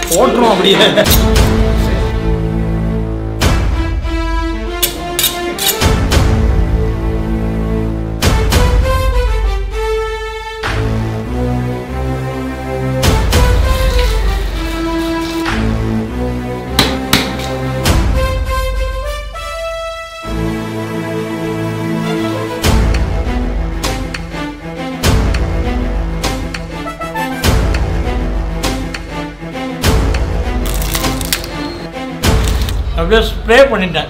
ஓட்டுறோம் அப்படியே. அப்படியே ஸ்ப்ரே பண்ணிட்டேன்.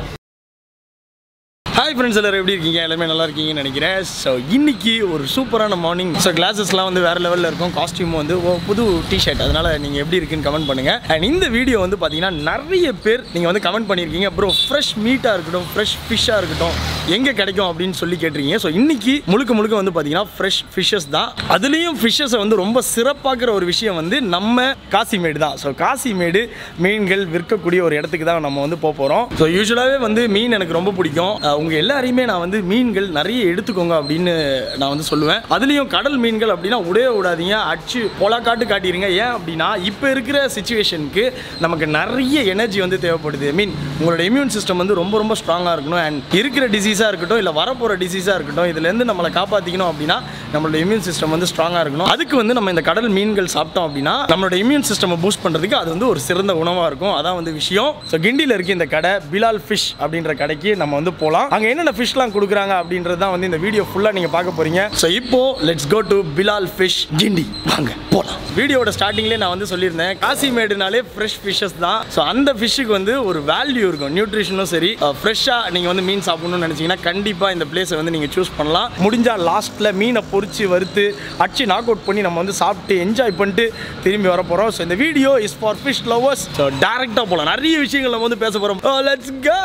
ஹாய் ஃப்ரெண்ட்ஸ், எல்லோரும் எப்படி இருக்கீங்க? எல்லாமே நல்லா இருக்கீங்கன்னு நினைக்கிறேன். ஸோ இன்றைக்கி ஒரு சூப்பரான மார்னிங். ஸோ கிளாஸஸ்லாம் வந்து வேறு லெவலில் இருக்கும். காஸ்டியூம் வந்து புது டிஷர்ட், அதனால் நீங்கள் எப்படி இருக்குன்னு கமெண்ட் பண்ணுங்கள். அண்ட் இந்த வீடியோ வந்து பார்த்தீங்கன்னா நிறைய பேர் நீங்கள் வந்து கமெண்ட் பண்ணியிருக்கீங்க, ப்ரோ ஃப்ரெஷ் மீட்டாக இருக்கட்டும், ஃப்ரெஷ் ஃபிஷ்ஷாக இருக்கட்டும், எங்கே கிடைக்கும் அப்படின்னு சொல்லி கேட்டிருக்கீங்க. ஸோ இன்றைக்கி முழுக்க வந்து பார்த்தீங்கன்னா ஃப்ரெஷ் ஃபிஷ்ஷஸ் தான். அதுலேயும் ஃபிஷ்ஷஸை வந்து ரொம்ப சிறப்பாக்குற ஒரு விஷயம் வந்து நம்ம காசிமேடு தான். ஸோ காசிமேடு மீன்கள் விற்கக்கூடிய ஒரு இடத்துக்கு தான் நம்ம வந்து போகிறோம். ஸோ யூஸ்வலாகவே வந்து மீன் எனக்கு ரொம்ப பிடிக்கும். உங்கள் எல்லாரையுமே நான் வந்து மீன்கள் நிறைய எடுத்துக்கோங்க அப்படின்னு நான் வந்து சொல்லுவேன். அதுலேயும் கடல் மீன்கள் அப்படின்னா விடாதீங்க, அடிச்சு பொலாக்காட்டு காட்டிடுங்க. ஏன் அப்படின்னா இப்போ இருக்கிற சிச்சுவேஷனுக்கு நமக்கு நிறைய எனர்ஜி வந்து தேவைப்படுது. மீன் உங்களோட இம்யூன் சிஸ்டம் வந்து ரொம்ப ஸ்ட்ராங்காக இருக்கணும். அண்ட் இருக்கிற டிசீஸாக இருக்கட்டும், இல்லை வரப்போகிற டிசீஸாக இருக்கட்டும், இதுலேருந்து நம்மளை காப்பாற்றிக்கணும் அப்படின்னா நம்மளோட இம்யூன் சிஸ்டம் வந்து ஸ்ட்ராங்காக இருக்கணும். அதுக்கு வந்து நம்ம இந்த கடல் மீன்கள் சாப்பிட்டோம் அப்படின்னா நம்மளோட இம்யூன் சிஸ்டம் பூஸ்ட் பண்ணுறதுக்கு அது வந்து ஒரு சிறந்த உணவாக இருக்கும். அதான் வந்து விஷயம். ஸோ கிண்டியில் இருக்க இந்த கடை பிலால் ஃபிஷ் அப்படின்ற கடைக்கு நம்ம வந்து போகலாம். அங்கே என்னென்ன ஃபிஷ்லாம் கொடுக்குறாங்க அப்படின்றது தான் வந்து இந்த வீடியோ ஃபுல்லாக நீங்கள் பார்க்க போகிறீங்க. ஸோ இப்போ let's go to Bilal fish Guindy. வாங்க போகலாம். வீடியோட ஸ்டார்டிங்லேயே நான் வந்து சொல்லியிருந்தேன், காசிமேடுனாலே ஃப்ரெஷ் ஃபிஷ்ஷஸ் தான். ஸோ அந்த ஃபிஷ்ஷுக்கு வந்து ஒரு வேல்யூ இருக்கும், நியூட்ரிஷனும் சரி. ஃப்ரெஷ்ஷாக நீங்கள் வந்து மீன் சாப்பிடணும்னு நினச்சிங்கன்னா கண்டிப்பாக இந்த பிளேஸை வந்து நீங்கள் சூஸ் பண்ணலாம். முடிஞ்சால் லாஸ்ட்டில் மீனை பொரிச்சு வறுத்து அடிச்சு நாக் அவுட் பண்ணி நம்ம வந்து சாப்பிட்டு என்ஜாய் பண்ணிட்டு திரும்பி வர போகிறோம். ஸோ இந்த video is for fish lovers. So டேரெக்டாக போகலாம். நிறைய விஷயங்கள் நம்ம வந்து பேச போகிறோம். Let's go.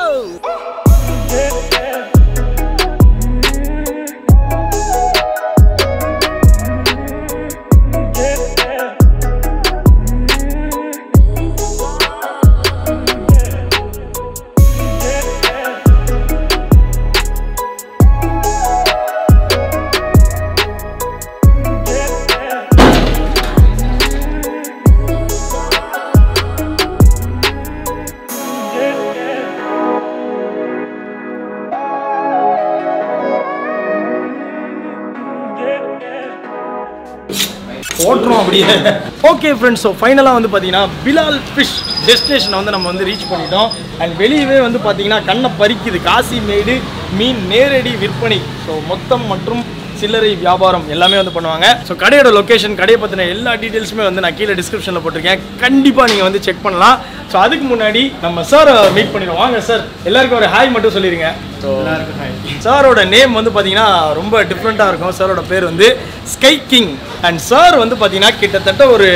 ஓட்டுறோம் அப்படியே. ஓகே ஃப்ரெண்ட்ஸ், ஸோ ஃபைனலாக வந்து பார்த்தீங்கன்னா பிலால் ஃபிஷ் டெஸ்டினேஷனை வந்து நம்ம வந்து ரீச் பண்ணிட்டோம். அண்ட் வெளியவே வந்து பார்த்தீங்கன்னா கண்ணை பறிக்குது காசிமேடு மீன் நேரடி விற்பனை. ஸோ மொத்தம் மற்றும் சில்லறை வியாபாரம் எல்லாமே வந்து பண்ணுவாங்க. ஸோ கடையோட லொக்கேஷன், கடையை பற்றின எல்லா டீட்டெயில்ஸுமே வந்து நான் கீழே டிஸ்கிரிப்ஷனில் போட்டிருக்கேன். கண்டிப்பாக நீங்கள் வந்து செக் பண்ணலாம். ஸோ அதுக்கு முன்னாடி நம்ம சார் மீட் பண்ணிடுவோம். வாங்க சார், எல்லாருக்கும் ஒரு ஹாய் மட்டும் சொல்லிடுங்க. ஸோ எல்லாருக்கும் ஹாய். சாரோட நேம் வந்து பார்த்தீங்கன்னா ரொம்ப டிஃப்ரெண்ட்டாக இருக்கும். சாரோட பேர் வந்து ஸ்கை கிங். அண்ட் சார் வந்து பார்த்தீங்கன்னா கிட்டத்தட்ட ஒரு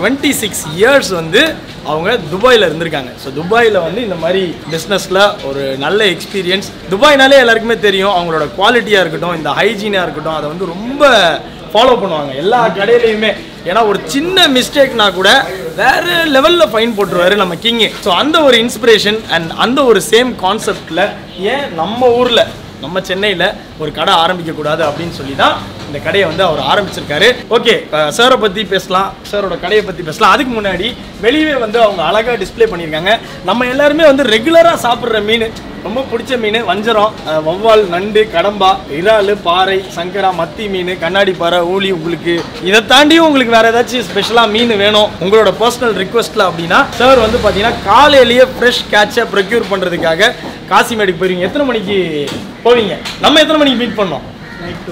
26 இயர்ஸ் வந்து அவங்க துபாயில் இருந்திருக்காங்க. ஸோ துபாயில் வந்து இந்த மாதிரி பிஸ்னஸில் ஒரு நல்ல எக்ஸ்பீரியன்ஸ். துபாய்னாலே எல்லாருக்குமே தெரியும், அவங்களோட குவாலிட்டியாக இருக்கட்டும், இந்த ஹைஜீனாக இருக்கட்டும், அதை வந்து ரொம்ப ஃபாலோ பண்ணுவாங்க எல்லா கடையிலையுமே. ஏன்னா ஒரு சின்ன மிஸ்டேக்னா கூட வேறு லெவலில் ஃபைன் போட்டுருவாரு நம்ம கிங்கு. ஸோ அந்த ஒரு இன்ஸ்பிரேஷன் அண்ட் அந்த ஒரு சேம் கான்செப்டில் ஏன் நம்ம ஊரில், நம்ம சென்னையில் ஒரு கடை ஆரம்பிக்கக்கூடாது அப்படின்னு சொல்லி தான் இந்த கடையை வந்து அவர் ஆரம்பிச்சிருக்காரு. ஓகே, சாரை பற்றி பேசலாம், சாரோட கடையை பற்றி பேசலாம். அதுக்கு முன்னாடி வெளியே வந்து அவங்க அழகாக டிஸ்பிளே பண்ணியிருக்காங்க. நம்ம எல்லாருமே வந்து ரெகுலராக சாப்பிட்ற மீன், ரொம்ப பிடிச்ச மீன் வஞ்சரம், வவ்வால், நண்டு, கடம்பா, இறால், பாறை, சங்கரா, மத்தி மீன், கண்ணாடி பாறை, ஊளி. உங்களுக்கு இதை தாண்டியும் உங்களுக்கு வேறு ஏதாச்சும் ஸ்பெஷலாக மீன் வேணும் உங்களோட பர்சனல் ரிக்வெஸ்ட்டில் அப்படின்னா சார் வந்து பார்த்தீங்கன்னா காலையிலேயே ஃப்ரெஷ் கேட்சை ப்ரொக்யூர் பண்ணுறதுக்காக காசிமேடுக்கு போயிருவீங்க. எத்தனை மணிக்கு போவீங்க? நம்ம எத்தனை மணிக்கு மீட் பண்ணோம்? நைட்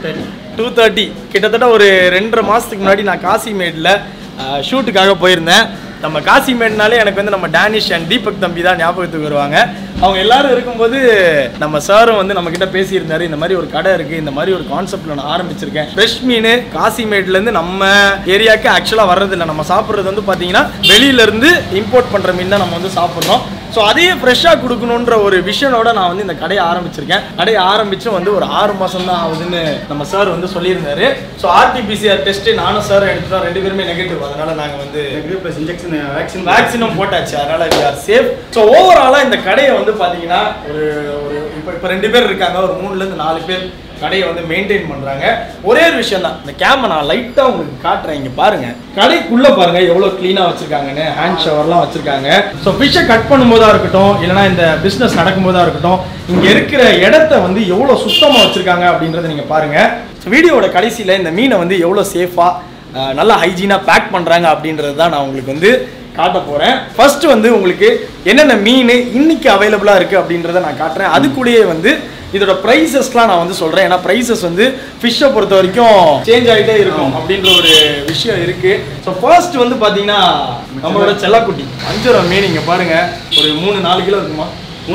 2:30. கிட்டத்தட்ட ஒரு 2.5 மாதத்துக்கு முன்னாடி நான் காசிமேடில் ஷூட்டுக்காக போயிருந்தேன். நம்ம காசிமேட்னாலே எனக்கு வந்து நம்ம டேனிஷ் அண்ட் தீபக் தம்பி தான் ஞாபகத்துக்கு வருவாங்க. அவங்க எல்லாரும் இருக்கும்போது நம்ம சாரும் வந்து நம்மக்கிட்ட பேசியிருந்தாரு, இந்த மாதிரி ஒரு கடை இருக்குது, இந்த மாதிரி ஒரு கான்செப்டில் நான் ஆரம்பிச்சிருக்கேன். ஃப்ரெஷ் மீன் காசிமேட்லேருந்து நம்ம ஏரியாவுக்கு ஆக்சுவலாக வர்றதில்லை. நம்ம சாப்பிட்றது வந்து பார்த்தீங்கன்னா வெளியிலேருந்து இம்போர்ட் பண்ணுற மீன் தான் நம்ம வந்து சாப்பிட்றோம். ஸோ அதையே ஃப்ரெஷ்ஷாக கொடுக்கணுன்ற ஒரு விஷனோட நான் வந்து இந்த கடையை ஆரம்பிச்சிருக்கேன். கடையை ஆரம்பித்து வந்து ஒரு 6 மாதம் தான் ஆகுதுன்னு நம்ம சார் வந்து சொல்லியிருந்தாரு. ஸோ RT-PCR டெஸ்ட்டு நானும் சார் எடுத்துட்டோம், 2 பேருமே நெகட்டிவ். அதனால் நாங்கள் வந்து ப்ளஸ் இன்ஜெக்ஷன் வேக்சினும் போட்டாச்சு. அதனால் we are safe. ஸோ ஓவராலாக இந்த கடையை வந்து பார்த்தீங்கன்னா ஒரு இப்போ 2 பேர் இருக்காங்க, ஒரு 3லேருந்து 4 பேர் கடையை வந்து மெயின்டைன் பண்றாங்க. ஒரே ஒரு விஷயம் தான், இந்த கேமை நான் லைட்டா உங்களுக்கு காட்டுறேன். இங்க பாருங்க, கடைக்குள்ள பாருங்க எவ்வளவு கிளீனா வச்சிருக்காங்கன்னு. ஹேண்ட் ஷவர்லாம் வச்சிருக்காங்க. ஸோ ஃபிஷ்ஷை கட் பண்ணும்போதா இருக்கட்டும், இல்லைன்னா இந்த பிசினஸ் நடக்கும்போதா இருக்கட்டும், இங்க இருக்கிற இடத்த வந்து எவ்வளவு சுத்தமா வச்சிருக்காங்க அப்படின்றத நீங்க பாருங்க. வீடியோட கடைசியில இந்த மீனை வந்து எவ்வளவு சேஃபா நல்லா ஹைஜீனா பேக் பண்றாங்க அப்படின்றது தான் நான் உங்களுக்கு வந்து காட்ட போறேன். ஃபர்ஸ்ட் வந்து உங்களுக்கு என்னென்ன மீன் இன்னைக்கு அவைலபிளா இருக்கு அப்படின்றத நான் காட்டுறேன். அதுக்குள்ளேயே வந்து இதோட ப்ரைஸஸ்லாம் நான் வந்து சொல்றேன். ஏன்னா ப்ரைஸஸ் வந்து ஃபிஷ்ஷை பொறுத்த வரைக்கும் சேஞ்ச் ஆகிட்டே இருக்கும் அப்படின்ற ஒரு விஷயம் இருக்கு. ஸோ ஃபர்ஸ்ட் வந்து பார்த்தீங்கன்னா நம்மளோட செல்லக்குட்டி வஞ்சரம் மீன். இங்கே பாருங்க, ஒரு 3-4 கிலோ இருக்குமா?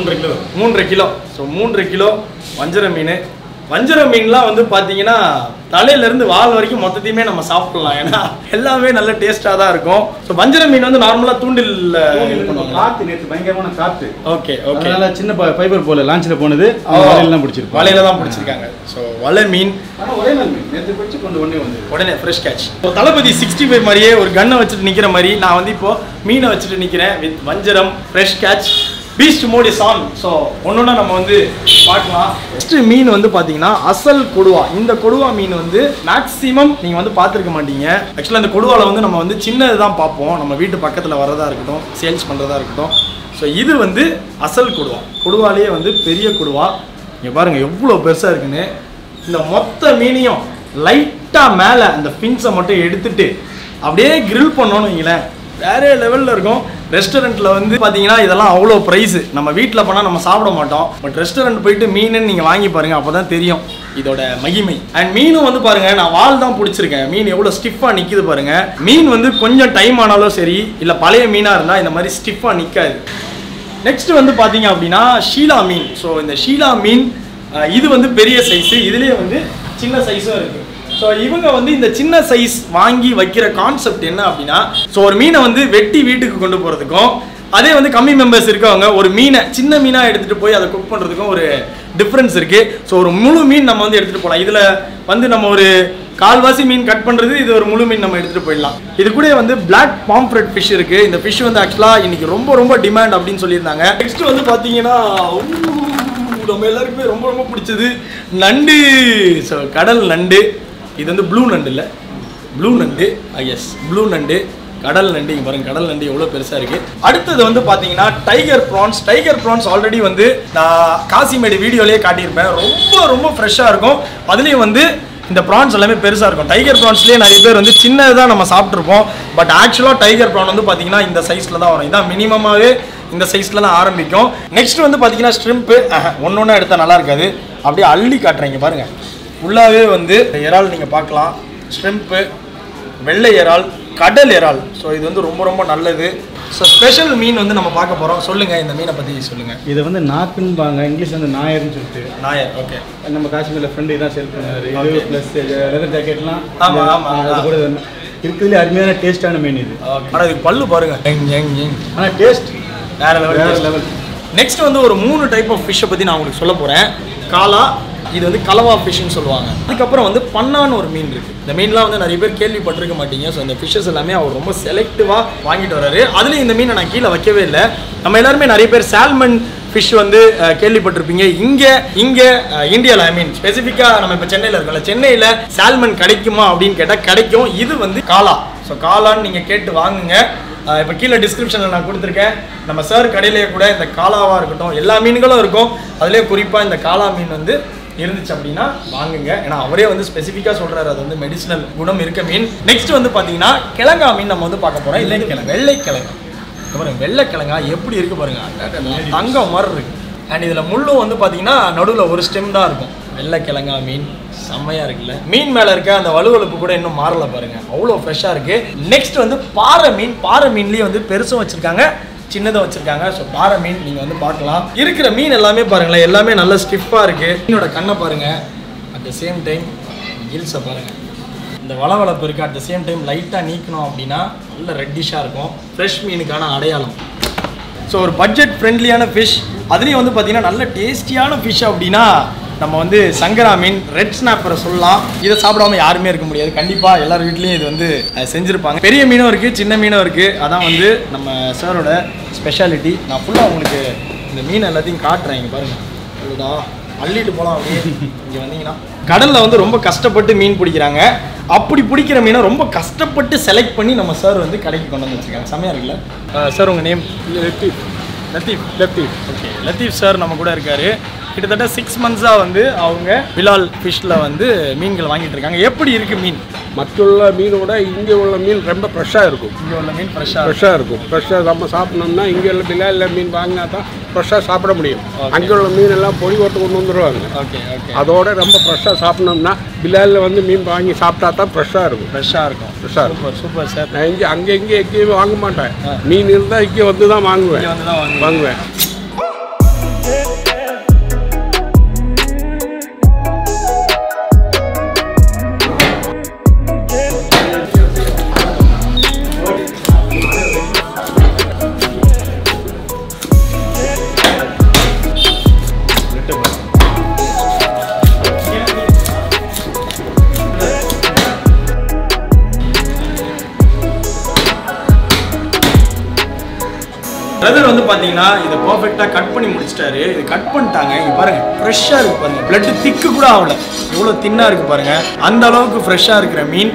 3.5 கிலோ. ஸோ 3 கிலோ வஞ்சரம் மீன். வஞ்சரம் மீன்லாம் வந்து பார்த்தீங்கன்னா தலையிலேருந்து வால் வரைக்கும் மொத்தத்தையுமே நம்ம சாப்பிடலாம். ஏன்னா எல்லாமே நல்ல டேஸ்ட்டாக தான் இருக்கும். ஸோ வஞ்சரம் மீன் வந்து நார்மலாக தூண்டில் காற்று நேற்று பயங்கரமான காற்று. Okay okay. அதனால சின்ன ஃபைபர் போல லான்ச்சில் போனது வலையில தான் பிடிச்சிருக்கு. வலையில தான் பிடிச்சிருக்காங்க. ஸோ வலை மீன் ஆனால் ஒரே நாள் மீன் நேற்று பிடிச்சி உடனே ஃப்ரெஷ் கேட்ச். ஸோ தளபதி 65 மாதிரியே ஒரு கன்னை வச்சுட்டு நிற்கிற மாதிரி நான் வந்து இப்போ மீனை வச்சுட்டு நிற்கிறேன். வித் வஞ்சரம் fresh catch beast mode is on. So ஒன்னொன்னா நம்ம வந்து பார்க்கலாம். ஃபர்ஸ்ட் மீன் வந்து பார்த்தீங்கன்னா அசல் கொடுவா. இந்த கொடுவா மீன் வந்து மேக்ஸிமம் நீங்கள் வந்து பார்த்துருக்க மாட்டீங்க. ஆக்சுவலாக இந்த கொடுவாவில் வந்து நம்ம வந்து சின்னது தான் பார்ப்போம், நம்ம வீட்டு பக்கத்தில் வரதா இருக்கட்டும், சேல்ஸ் பண்ணுறதா இருக்கட்டும். ஸோ இது வந்து அசல் கொடுவா. கொடுவாலேயே வந்து பெரிய கொடுவா. இங்கே பாருங்கள் எவ்வளோ பெருசாக இருக்குன்னு. இந்த மொத்த மீனையும் லைட்டாக மேலே அந்த ஃபின்ஸை மட்டும் எடுத்துட்டு அப்படியே கிரில் பண்ணோன்னு வைங்களேன், வேற லெவலில் இருக்கும். ரெஸ்டாரண்ட்டில் வந்து பார்த்தீங்கன்னா இதெல்லாம் அவ்வளோ ப்ரைஸு. நம்ம வீட்டில் போனால் நம்ம சாப்பிட மாட்டோம். பட் ரெஸ்டாரண்ட் போயிட்டு மீனுன்னு நீங்கள் வாங்கி பாருங்கள், அப்போ தான் தெரியும் இதோட மகிமை. அண்ட் மீனும் வந்து பாருங்கள், நான் வால் தான் பிடிச்சிருக்கேன். மீன் எவ்வளோ ஸ்டிஃபாக நிற்கிது பாருங்கள். மீன் வந்து கொஞ்சம் டைம் ஆனாலும் சரி, இல்லை பழைய மீனாக இருந்தால் இந்த மாதிரி ஸ்டிஃபாக நிற்காது. நெக்ஸ்ட் வந்து பார்த்தீங்க அப்படின்னா ஷீலா மீன். ஸோ இந்த ஷீலா மீன் இது வந்து பெரிய சைஸு, இதுலேயே வந்து சின்ன சைஸும் இருக்குது. ஸோ இவங்க வந்து இந்த சின்ன சைஸ் வாங்கி வைக்கிற கான்செப்ட் என்ன அப்படின்னா, ஸோ ஒரு மீனை வந்து வெட்டி வீட்டுக்கு கொண்டு போகிறதுக்கும், அதே வந்து கம்மி மெம்பர்ஸ் இருக்கவங்க ஒரு மீனை சின்ன மீனாக எடுத்துகிட்டு போய் அதை குக் பண்ணுறதுக்கும் ஒரு டிஃப்ரென்ஸ் இருக்குது. ஸோ ஒரு முழு மீன் நம்ம வந்து எடுத்துகிட்டு போகலாம். இதில் வந்து நம்ம ஒரு கால்வாசி மீன் கட் பண்ணுறது, இது ஒரு முழு மீன் நம்ம எடுத்துகிட்டு போயிடலாம். இது கூட வந்து பிளாக் பாம்ஃப்ரெட் ஃபிஷ் இருக்குது. இந்த ஃபிஷ் வந்து ஆக்சுவலாக இன்னைக்கு ரொம்ப ரொம்ப டிமாண்ட் அப்படின்னு சொல்லியிருந்தாங்க. நெக்ஸ்ட் வந்து பார்த்தீங்கன்னா நம்ம எல்லாருக்குமே ரொம்ப ரொம்ப பிடிச்சது நண்டு. ஸோ கடல் நண்டு. இது வந்து ப்ளூ நண்டு இல்லை, ப்ளூ நண்டு. எஸ், ப்ளூ நண்டு, கடல் நண்டு. இங்கே பாருங்க கடல் நண்டு எவ்வளோ பெருசாக இருக்குது. அடுத்தது வந்து பார்த்தீங்கன்னா tiger prawns. Tiger prawns already வந்து நான் காசிமேடு வீடியோலேயே காட்டியிருப்பேன். ரொம்ப ரொம்ப ஃப்ரெஷ்ஷாக இருக்கும். அதுலேயும் வந்து இந்த ப்ரான்ஸ் எல்லாமே பெருசாக இருக்கும். டைகர் ப்ரான்ஸ்லேயே நிறைய பேர் வந்து சின்னதாக நம்ம சாப்பிட்ருப்போம். பட் ஆக்சுவலாக டைகர் ப்ரான் வந்து பார்த்தீங்கன்னா இந்த சைஸில் தான் வரும். இதான் மினிமமாகவே இந்த சைஸில் தான் ஆரம்பிக்கும். நெக்ஸ்ட் வந்து பார்த்தீங்கன்னா ஸ்ட்ரிம்ப்பு. ஒன்று ஒன்றா எடுத்தால் நல்லா இருக்காது, அப்படியே அள்ளி காட்டுறீங்க பாருங்கள். ஃபுல்லாகவே வந்து இறால் நீங்கள் பார்க்கலாம். ஸ்ட்ரிம்ப்பு, வெள்ளை இறால், கடல் இறால். ஸோ இது வந்து ரொம்ப ரொம்ப நல்லது. ஸோ ஸ்பெஷல் மீன் வந்து நம்ம பார்க்க போகிறோம். சொல்லுங்கள், இந்த மீனை பற்றி சொல்லுங்கள். இதை வந்து நாக்குன்பாங்க, இங்கிலீஷ் வந்து நாயர்னு சொல்லிட்டு. நாயர். ஓகே. நம்ம காஷ்மீரில் ஃப்ரெண்டு இதான் சேல் பண்ணாரு. இது ப்ளஸ் லெதர் ஜாக்கெட்லாம். ஆமாம் ஆமாம். அது கூட இருக்கிறதுலே அருமையான டேஸ்டான மீன் இது. ஆனால் இது பல்லு பாருங்கள். ஆனால் டேஸ்ட் வேற லெவல். நெக்ஸ்ட் வந்து ஒரு 3 டைப் ஆஃப் ஃபிஷ்ஷை பற்றி நான் உங்களுக்கு சொல்ல போகிறேன். காலா, இது வந்து கலவா ஃபிஷ்னு சொல்லுவாங்க. அதுக்கப்புறம் வந்து பன்னான்னு ஒரு மீன் இருக்குது. இந்த மீன்லாம் வந்து நிறைய பேர் கேள்விப்பட்டிருக்க மாட்டீங்க. ஸோ இந்த ஃபிஷ்ஷஸ் எல்லாமே அவர் ரொம்ப செலக்டிவாக வாங்கிட்டு வர்றாரு. அதுலேயும் இந்த மீனை நான் கீழே வைக்கவே இல்லை. நம்ம எல்லாருமே நிறைய பேர் சால்மன் ஃபிஷ் வந்து கேள்விப்பட்டிருப்பீங்க. இங்கே இந்தியாவில், ஐ மீன் ஸ்பெசிஃபிக்காக நம்ம இப்போ சென்னையில் இருக்கோம்ல, சென்னையில் சால்மன் கிடைக்குமா அப்படின்னு கேட்டால் கிடைக்கும். இது வந்து காலா. ஸோ காலான்னு நீங்கள் கேட்டு வாங்குங்க. இப்போ கீழே டிஸ்கிரிப்ஷனில் நான் கொடுத்துருக்கேன். நம்ம சார் கடையிலேயே கூட இந்த காலாவாக இருக்கட்டும், எல்லா மீன்களும் இருக்கும். அதுலேயே குறிப்பாக இந்த காலா மீன் வந்து இருந்துச்சு அப்படின்னா வாங்குங்க. ஏன்னா அவரே வந்து ஸ்பெசிஃபிக்காக சொல்கிறாரு, அது வந்து மெடிசினல் குணம் இருக்க மீன். நெக்ஸ்ட் வந்து பார்த்தீங்கன்னா கிழங்கா மீன் நம்ம வந்து பார்க்க போகிறோம். இல்லை கிழங்கு, வெள்ளை கிழங்கா. பாருங்க வெள்ளை கிழங்கா எப்படி இருக்கு பாருங்க, தங்கம் மாதிரி இருக்கு. அண்ட் இதில் முள்ளும் வந்து பார்த்தீங்கன்னா நடுவில் ஒரு ஸ்டெம் தான் இருக்கும். வெள்ளை கிழங்கா மீன் செம்மையாக இருக்குல்ல. மீன் மேலே இருக்க அந்த வலுவலுப்பு கூட இன்னும் மாறல பாருங்க, அவ்வளோ ஃப்ரெஷ்ஷாக இருக்கு. நெக்ஸ்ட் வந்து பாறை மீன். பாறை மீன்லேயே வந்து பெருசும் வச்சிருக்காங்க, சின்னதாக வச்சிருக்காங்க. ஸோ பாறை மீன் நீங்கள் வந்து பார்க்கலாம். இருக்கிற மீன் எல்லாமே பாருங்களேன், எல்லாமே நல்ல ஸ்டிஃபாக இருக்கு. மீனோட கண்ணை பாருங்க, அட் த சேம் டைம் கில்ஸை பாருங்க, இந்த வளவளப்பு இருக்குது. அட் த சேம் டைம் லைட்டாக நீக்கணும் அப்படின்னா நல்ல ரெட்டிஷாக இருக்கும். ஃப்ரெஷ் மீனுக்கான அடையாளம். ஸோ ஒரு பட்ஜெட் ஃப்ரெண்ட்லியான ஃபிஷ், அதுலேயும் வந்து பார்த்தீங்கன்னா நல்ல டேஸ்டியான ஃபிஷ் அப்படின்னா நம்ம வந்து சங்கரா மீன், ரெட் ஸ்னாப்பரை சொல்லலாம். இதை சாப்பிடாம யாருமே இருக்க முடியாது. கண்டிப்பாக எல்லார் வீட்லேயும் இது வந்து செஞ்சுருப்பாங்க. பெரிய மீனும் இருக்குது, சின்ன மீனும் இருக்குது. அதான் வந்து நம்ம சாரோட ஸ்பெஷாலிட்டி. நான் ஃபுல்லாக உங்களுக்கு இந்த மீன் எல்லாத்தையும் காட்டுறேன். இங்கே பாருங்கள், அவ்வளோதான் அள்ளிட்டு போகலாம் அப்படியே. இங்கே வந்தீங்கன்னா கடலில் வந்து ரொம்ப கஷ்டப்பட்டு மீன் பிடிக்கிறாங்க. அப்படி பிடிக்கிற மீனை ரொம்ப கஷ்டப்பட்டு செலக்ட் பண்ணி நம்ம சார் வந்து கடைக்கு கொண்டு வந்து வச்சுருக்காங்க. செமையாக இருக்குல்ல சார்? உங்கள் name? Latheef. Okay, Latheef sir நம்ம கூட இருக்காரு. கிட்டத்தட்ட 6 months வந்து அவங்க பிலால் ஃபிஷ்ல வந்து மீன்கள் வாங்கிட்டு இருக்காங்க. எப்படி இருக்கு மீன்? மற்றுள்ள மீனோட இங்கே உள்ள மீன் ரொம்ப ஃப்ரெஷ்ஷாக இருக்கும். இங்கே உள்ள மீன் ஃப்ரெஷ்ஷாக இருக்கும். ஃப்ரெஷ்ஷாக நம்ம சாப்பிட்ணோம்னா இங்கே உள்ள பிலால் மீன் வாங்கினா தான் ஃப்ரெஷ்ஷாக சாப்பிட முடியும். அங்கே உள்ள மீன் எல்லாம் பொடி ஓட்டு கொண்டு வந்துடுவாங்க. Okay okay. அதோட ரொம்ப ஃப்ரெஷ்ஷாக சாப்பிட்ணோம்னா பிலாலில் வந்து மீன் வாங்கி சாப்பிட்டா தான் ஃப்ரெஷ்ஷாக இருக்கும். Super super sir. நான் இங்கே அங்கே எங்கேயுமே வாங்க மாட்டேன். மீன் இருந்தால் இங்கே வந்து தான் வாங்குவேன். பிரதர் வந்து பார்த்தீங்கன்னா இதை பர்ஃபெக்டாக கட் பண்ணி முடிச்சிட்டாரு. இது கட் பண்ணிட்டாங்க. இங்கே பாருங்கள், ஃப்ரெஷ்ஷாக இருக்குது பாருங்கள். பிளட்டு திக்கு கூட ஆகல, எவ்வளோ தின்னாக இருக்குது பாருங்கள். அந்த அளவுக்கு ஃப்ரெஷ்ஷாக இருக்கிற மீன்.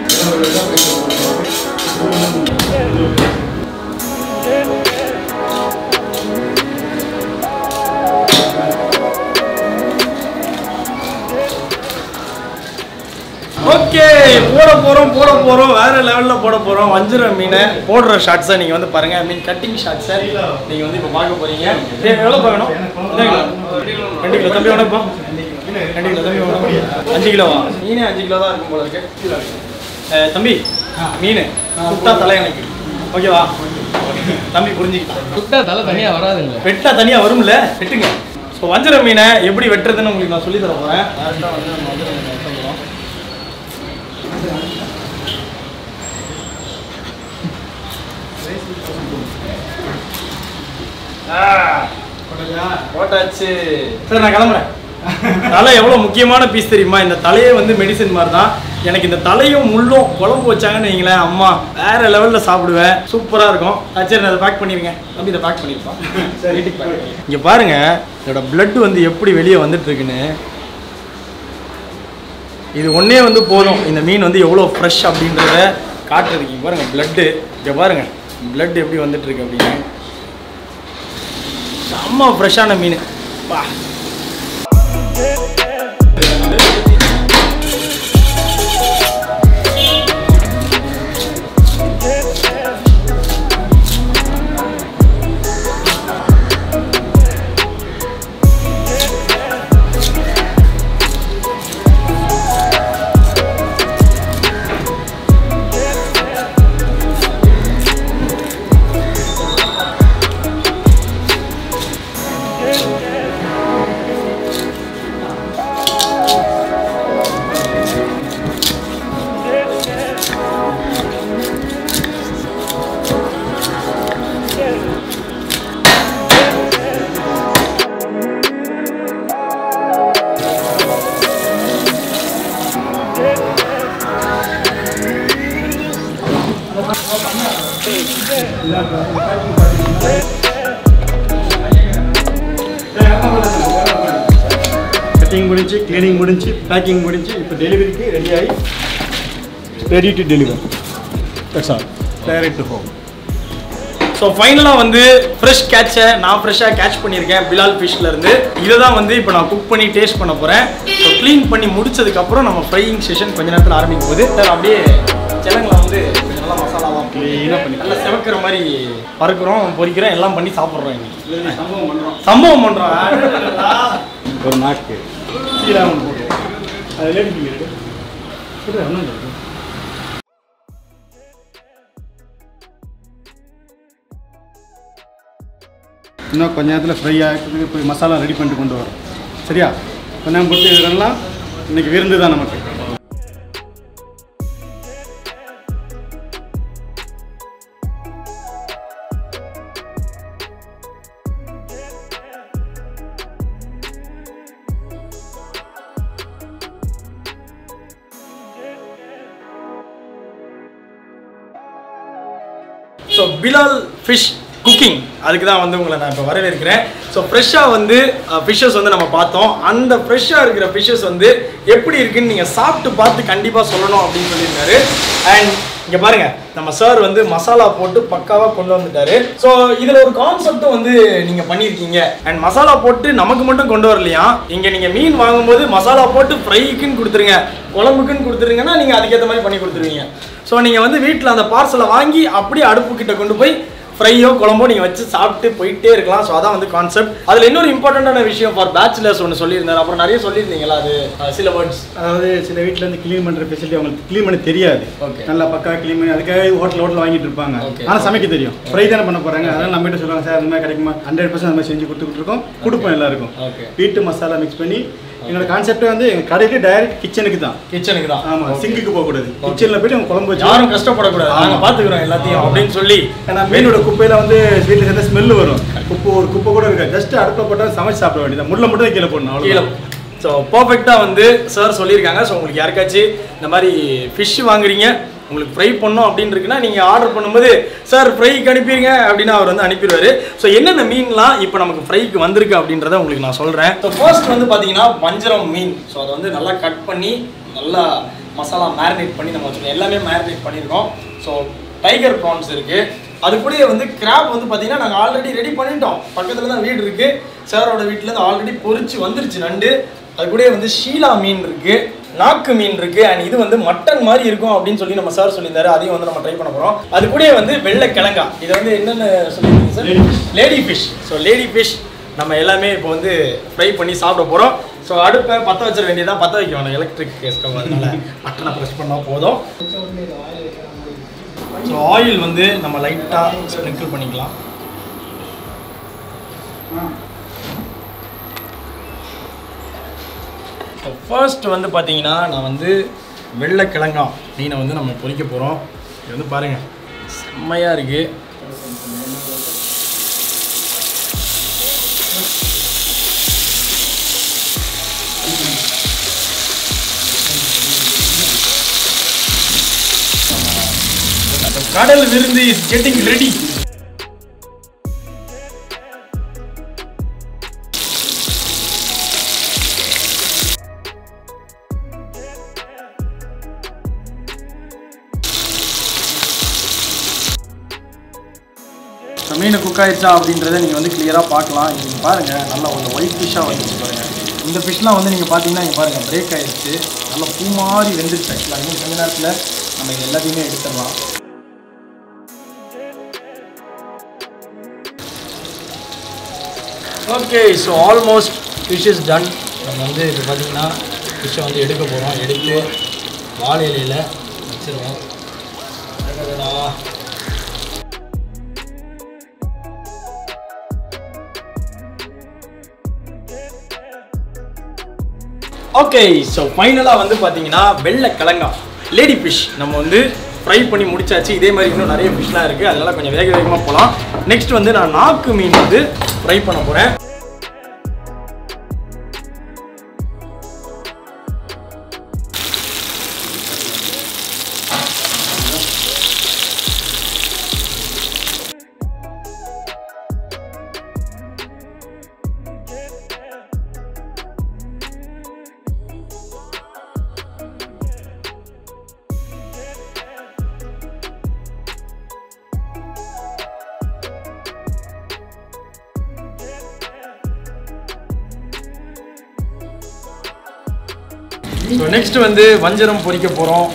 ஓகே, போட போகிறோம் வேற லெவலில் போட போகிறோம். வஞ்சிர மீனை போடுற ஷார்ட்ஸை நீங்கள் வந்து பாருங்கள். மீன் கட்டிங் ஷார்ட்ஸை நீங்கள் வந்து இப்போ பார்க்க போகிறீங்க. எவ்வளோ பார்க்கணும்? 2 கிலோ தம்பி வேணும். இப்போ 2 கிலோ தம்பி வேணும். 5 கிலோவா? மீனே 5 கிலோ தான் இருக்கும் போல இருக்கு. தம்பி மீன் சுட்டா தலை எனக்கு ஓகேவா? தம்பி புரிஞ்சுக்கிட்டேன். சுட்டா தலை தனியாக வராதுங்க, வெட்டா தனியாக வரும்ல, வெட்டுங்க. ஸோ வஞ்சிர மீனை எப்படி வெட்டுறதுன்னு உங்களுக்கு நான் சொல்லி தர போகிறேன். டேரெக்டாக வந்து நம்ம வஞ்சிர மீனை வெட்டுறோம். போட்டாச்சு சார், நான் கிளம்புறேன். தலை எவ்வளோ முக்கியமான பீஸ் தெரியுமா? இந்த தலையே வந்து மெடிசன் மாதிரி தான். எனக்கு இந்த தலையும் முள்ளும் குழம்பு வச்சாங்கன்னு வைங்களேன், அம்மா வேற லெவலில் சாப்பிடுவேன். சூப்பராக இருக்கும். சரி, நான் அதை பேக் பண்ணிடுங்க. தம்பி இதை பேக் பண்ணியிருப்பான். சரி, வீட்டுக்கு பேக் பண்ணி. இங்கே பாருங்க, இதோட பிளட் வந்து எப்படி வெளியே வந்துட்டு இருக்குன்னு. இது ஒன்றே வந்து போதும் இந்த மீன் வந்து எவ்வளோ ஃப்ரெஷ் அப்படின்றத காட்டுறதுக்கு. இங்கே பாருங்கள் பிளட்டு, இங்கே பாருங்கள் பிளட் எப்படி வந்துட்டு இருக்கு அப்படின்னு. செம்ம ஃப்ரெஷ்ஷான மீன். பா கட்டிங் முடிஞ்சு, க்ளீனிங் முடிஞ்சு, பேக்கிங் முடிஞ்சு, இப்போ டெலிவரிக்கு ready to deliver. That's all. Direct to home. So ஃபைனலாக வந்து ஃப்ரெஷ் கேட்சை நான் ஃப்ரெஷ்ஷாக கேட்ச் பண்ணியிருக்கேன் பிலால் ஃபிஷ்லேருந்து. இதை தான் வந்து இப்போ நான் குக் பண்ணி டேஸ்ட் பண்ண போகிறேன். ஸோ க்ளீன் பண்ணி முடிச்சதுக்கப்புறம் நம்ம ஃப்ரையிங் செஷன் கொஞ்ச நேரத்தில் ஆரம்பிக்கும் போது சார் அப்படியே கிழங்குல வந்து கொஞ்சம் நல்லா மசாலாவாக க்ளீனாக பண்ணி நல்லா செவக்கிற மாதிரி பறக்கிறோம், பொரிக்கிறோம், எல்லாம் பண்ணி சாப்பிட்றோம். இன்னைக்கு சம்பவம் பண்ணுறோம். ஒரு நாக்கு சீராக ஒன்று போட்டு அதில் இருக்கு. இன்னும் கொஞ்ச நேரத்தில் ஃப்ரை ஆகிறதுக்கு போய் மசாலா ரெடி பண்ணிட்டு கொண்டு வரோம். சரியா? கொஞ்ச நேரம் பொறுத்து இதெல்லாம் இன்றைக்கி விருந்து தான் நமக்கு. So Bilal fish cooking. அதுக்கு தான் வந்து உங்களை நான் இப்போ வரவேற்கிறேன். ஸோ ஃப்ரெஷ்ஷாக வந்து ஃபிஷ்ஷஸ் வந்து நம்ம பார்த்தோம். அந்த ஃப்ரெஷ்ஷாக இருக்கிற ஃபிஷ்ஷஸ் வந்து எப்படி இருக்குன்னு நீங்கள் சாப்பிட்டு பார்த்து கண்டிப்பாக சொல்லணும் அப்படின்னு சொல்லியிருந்தாரு. அண்ட் இங்கே பாருங்க, நம்ம சார் வந்து மசாலா போட்டு பக்காவாக கொண்டு வந்துட்டாரு. ஸோ இதில் ஒரு கான்செப்டும் வந்து நீங்கள் பண்ணியிருக்கீங்க. அண்ட் மசாலா போட்டு நமக்கு மட்டும் கொண்டு வரலையா, இங்கே நீங்கள் மீன் வாங்கும்போது மசாலா போட்டு ஃப்ரைக்குன்னு கொடுத்துருங்க, குழம்புக்குன்னு கொடுத்துருங்கன்னா நீங்கள் அதுக்கேற்ற மாதிரி பண்ணி கொடுத்துருவீங்க. ஸோ நீங்கள் வந்து வீட்டில் அந்த பார்சலை வாங்கி அப்படியே அடுப்புக்கிட்ட கொண்டு போய் ஃப்ரையோ குழம்போ நீங்கள் வச்சு சாப்பிட்டு போயிட்டே இருக்கலாம். ஸோ அதான் வந்து கான்செப்ட். அதில் இன்னொரு இம்பார்ட்டண்டான விஷயம் ஃபார் பேச்சுலர்ஸ் ஒன்று சொல்லியிருந்தாரு. அப்புறம் நிறைய சொல்லியிருந்தீங்களா அது சில வேர்ட்ஸ். அதாவது சில வீட்டில் வந்து க்ளீன் பண்ணுற ஃபெசிலிட்டி அவங்களுக்கு க்ளீன் பண்ண தெரியாது. நல்லா பக்கா க்ளீன் பண்ணி அதுக்காக ஹோட்டல் வாங்கிட்டு இருப்பாங்க. ஆனால் சமைக்க தெரியும், ஃப்ரை தானே பண்ண போகிறாங்க. அதனால் நம்ம கிட்ட சொல்லுவாங்க, சார் அந்த மாதிரி கிடைக்குமா, 100% அந்த மாதிரி செஞ்சு கொடுத்துருக்கோம், கொடுப்போம் எல்லாருக்கும். வீட்டு மசாலா மிக்ஸ் பண்ணி எங்களோட கான்செப்டே வந்து எங்கள் கடையிலே டைரக்ட் கிச்சனுக்கு தான். ஆமாம், சிங்குக்கு போகக்கூடாது, கிச்சனில் போயிட்டு அவங்க குழம்பு வச்சு யாரும் கஷ்டப்படக்கூடாது, நாங்கள் பார்த்துக்குறோம் எல்லாத்தையும் அப்படின்னு சொல்லி. ஏன்னா மீனோட குப்பையில் வந்து வீட்டில் சேர்ந்த ஸ்மெல்லு வரும். ஒரு குப்பை கூட இருக்காது, ஜஸ்ட் அடுப்பில் போட்டால் சமைச்சு சாப்பிட வேண்டியது, முள்ள மட்டும் தான் கீழே போடணும், கீழே. ஸோ பர்ஃபெக்டாக வந்து சார் சொல்லியிருக்காங்க. ஸோ உங்களுக்கு யாருக்காச்சும் இந்த மாதிரி ஃபிஷ் வாங்குறீங்க, உங்களுக்கு ஃப்ரை பண்ணோம் அப்படின்னு இருக்குன்னா நீங்கள் ஆர்டர் பண்ணும்போது சார் ஃப்ரைக்கு அனுப்பிடுங்க அப்படின்னு அவர் வந்து அனுப்பிடுவார். ஸோ என்னென்ன மீன்லாம் இப்போ நமக்கு ஃப்ரைக்கு வந்திருக்கு அப்படின்றத உங்களுக்கு நான் சொல்கிறேன். ஸோ ஃபர்ஸ்ட் வந்து பார்த்தீங்கன்னா வஞ்சரம் மீன். ஸோ அதை வந்து நல்லா கட் பண்ணி நல்லா மசாலா மேரினேட் பண்ணி நம்ம வச்சுருக்கோம், எல்லாமே மேரினேட் பண்ணியிருக்கோம். ஸோ டைகர் ப்ரான்ஸ் இருக்குது. அது கூட வந்து கிராப் வந்து பார்த்தீங்கன்னா நாங்கள் ஆல்ரெடி ரெடி பண்ணிட்டோம், பக்கத்தில் தான் வீடு இருக்குது. சாரோட வீட்டிலேருந்து ஆல்ரெடி பொரிச்சு வந்துருச்சு நண்டு. அது கூட வந்து ஷீலா மீன் இருக்குது, நாக்கு மீன் இருக்குது. அண்ட் இது வந்து மட்டன் மாதிரி இருக்கும் அப்படின்னு சொல்லி நம்ம சார் சொல்லியிருந்தாரு, அதையும் வந்து நம்ம ட்ரை பண்ண போகிறோம். அது கூட வந்து வெள்ளை கிழங்கா, இது வந்து என்னென்ன சொல்லியிருக்கீங்க sir? Lady fish. So lady fish நம்ம எல்லாமே இப்போ வந்து ஃப்ரை பண்ணி சாப்பிட போகிறோம். ஸோ அடுப்பை பற்ற வச்சிட வேண்டியதான், பற்ற வைக்க வேணும், எலக்ட்ரிக் ஸ்டவ், அதனால பட்டனை ப்ரெஸ் பண்ணால் போதும். ஸோ ஆயில் வந்து நம்ம லைட்டாக ஸ்ப்ரிங்கிள் பண்ணிக்கலாம். ஃபர்ஸ்ட் வந்து பார்த்தீங்கன்னா நான் வந்து வெள்ளை கிழங்கா மீனை வந்து நம்ம பொரிக்க போகிறோம். இது வந்து பாருங்கள் செம்மையாக இருக்குது. கடல் விருந்து இஸ் கெட்டிங் ரெடி. மீன் குக் ஆயிடுச்சா அப்படின்றத நீங்கள் வந்து கிளியராக பார்க்கலாம். நீங்கள் பாருங்கள், நல்லா ஒரு ஒயிட் ஃபிஷ்ஷாக வந்துச்சு பாருங்கள். இந்த ஃபிஷ்லாம் வந்து நீங்கள் பார்த்தீங்கன்னா இங்கே பாருங்கள் பிரேக் ஆகிடுச்சு, நல்லா பூ மாதிரி வெந்துருச்சு. ஆக்சுவலாக இன்னும் கொஞ்ச நேரத்தில் நம்ம இது எல்லாத்தையுமே எடுத்துடலாம். Okay, so almost fish is done. நம்ம வந்து இப்போ பார்த்தீங்கன்னா ஃபிஷ்ஷை வந்து எடுக்க போகிறோம். எடுத்து வாழை இலையில் வச்சுருவோம். ஓகே, ஸோ ஃபைனலாக வந்து பார்த்தீங்கன்னா வெள்ளை கிழங்கா லேடி ஃபிஷ் நம்ம வந்து ஃப்ரை பண்ணி முடிச்சாச்சு. இதே மாதிரி இன்னும் நிறைய ஃபிஷ்லாம் இருக்குது, அதனால கொஞ்சம் வேகமாக போகலாம். நெக்ஸ்ட் வந்து நான் நாக்கு மீன் வந்து ஃப்ரை பண்ண போகிறேன். ஸோ நெக்ஸ்ட் வந்து வஞ்சரம் பொரிக்க போகிறோம்.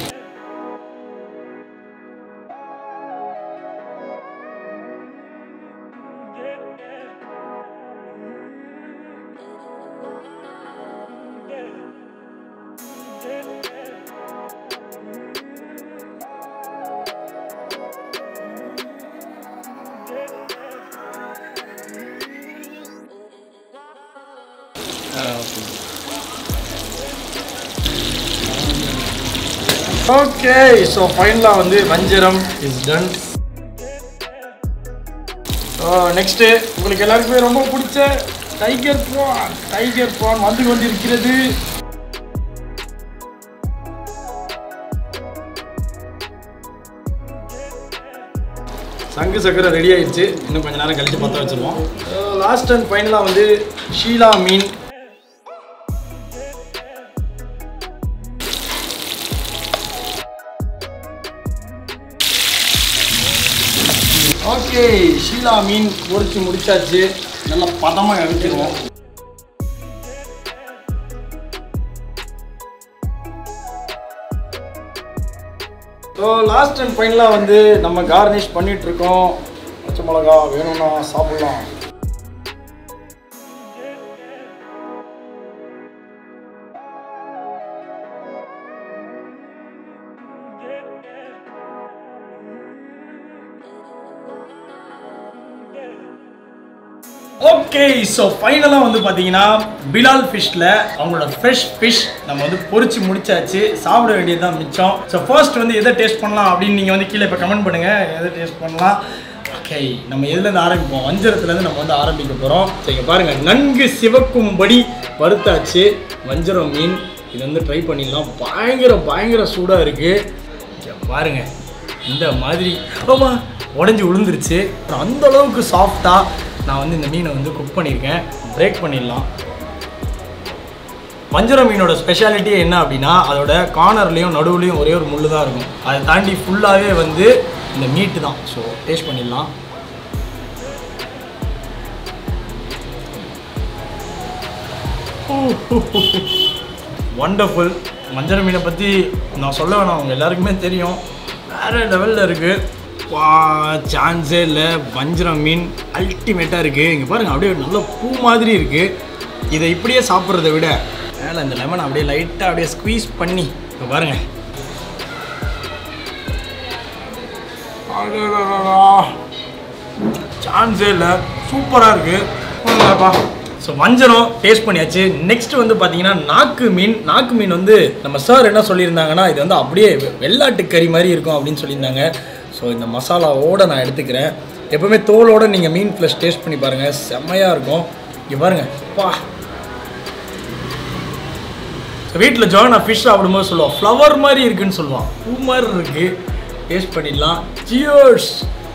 ஓகே, ஸோ ஃபைனலாக வந்து வஞ்சரம் இஸ் டன். ஸோ நெக்ஸ்ட்டு உங்களுக்கு எல்லாருக்குமே ரொம்ப பிடிச்ச டைகர் ப்ரான் வந்து கொண்டிருக்கிறது. சங்கு சக்கரை ரெடி ஆயிடுச்சு. இன்னும் கொஞ்ச நேரம் கழிச்சு பற்ற வச்சிருவோம். லாஸ்ட் அண்ட் ஃபைனலாக வந்து ஷீலா மீன். ஓகே, ஷீலா மீன் பொரிச்சு முடிச்சாச்சு. நல்லா பதமாக எடுத்துருவோம். ஸோ லாஸ்ட் அண்ட் ஃபைனலாக வந்து நம்ம கார்னிஷ் பண்ணிகிட்ருக்கோம். பச்சை மிளகா வேணும்னா சாப்பிட்லாம். ஓகே, ஸோ ஃபைனலாக வந்து பார்த்தீங்கன்னா பிலால் ஃபிஷ்ல அவங்களோட ஃப்ரெஷ் ஃபிஷ் நம்ம வந்து பொரிச்சு முடிச்சாச்சு. சாப்பிட வேண்டியது தான் மிச்சம். ஸோ ஃபர்ஸ்ட் வந்து எதை டேஸ்ட் பண்ணலாம் அப்படின்னு நீங்கள் வந்து கீழே இப்போ கமெண்ட் பண்ணுங்கள். எதை டேஸ்ட் பண்ணலாம்? ஓகே, நம்ம எதுலேருந்து ஆரம்பிப்போம்? வஞ்சரத்துலேருந்து நம்ம வந்து ஆரம்பிக்க போகிறோம். சரிங்க, பாருங்கள், நன்கு சிவக்கும்படி வறுத்தாச்சு வஞ்சரம் மீன். இது வந்து ட்ரை பண்ணிடலாம். பயங்கர சூடாக இருக்குது. பாருங்கள், இந்த மாதிரி உடஞ்சி விழுந்துருச்சு. அந்த அளவுக்கு சாஃப்டாக நான் வந்து இந்த மீனை வந்து குக் பண்ணியிருக்கேன். பிரேக் பண்ணிடலாம். வஞ்சரம் மீனோட ஸ்பெஷாலிட்டியே என்ன அப்படின்னா அதோட கார்னர்லேயும் நடுவுலையும் ஒரே ஒரு முள்ளு தான் இருக்கும். அதை தாண்டி ஃபுல்லாகவே வந்து இந்த மீட்டு தான். ஸோ டேஸ்ட் பண்ணிடலாம். வண்டர்ஃபுல். வஞ்சரம் மீனை பற்றி நான் சொல்ல வேணாம், அவங்க எல்லாருக்குமே தெரியும். வேறு லெவலில் இருக்குது. சான்ஸே இல்லை. வஞ்சரம் மீன் அல்டிமேட்டாக இருக்குது. இங்கே பாருங்கள், அப்படியே நல்ல பூ மாதிரி இருக்குது. இதை இப்படியே சாப்பிட்றத விட மேலே இந்த லெமன் அப்படியே லைட்டாக அப்படியே ஸ்குவீஸ் பண்ணி இப்போ பாருங்கள். சான்ஸே இல்லை, சூப்பராக இருக்குது. ஸோ வஞ்சரம் டேஸ்ட் பண்ணியாச்சு. நெக்ஸ்ட் வந்து பார்த்தீங்கன்னா நாக்கு மீன். நாக்கு மீன் வந்து நம்ம சார் என்ன சொல்லியிருந்தாங்கன்னா இது வந்து அப்படியே வெள்ளாட்டு கறி மாதிரி இருக்கும் அப்படின்னு சொல்லியிருந்தாங்க. ஸோ இந்த மசாலாவோடு நான் எடுத்துக்கிறேன். எப்போவுமே தோலோடு நீங்கள் மீன் ஃப்ளஷ் டேஸ்ட் பண்ணி பாருங்கள், செம்மையாக இருக்கும். இங்கே பாருங்கள், வீட்டில் ஜாயின் ஃபிஷ் சாப்பிடும்போது சொல்லுவான் ஃப்ளவர் மாதிரி இருக்குன்னு சொல்லுவான். பூ மாதிரி இருக்குது. டேஸ்ட் பண்ணிடலாம். சியர்ஸ்.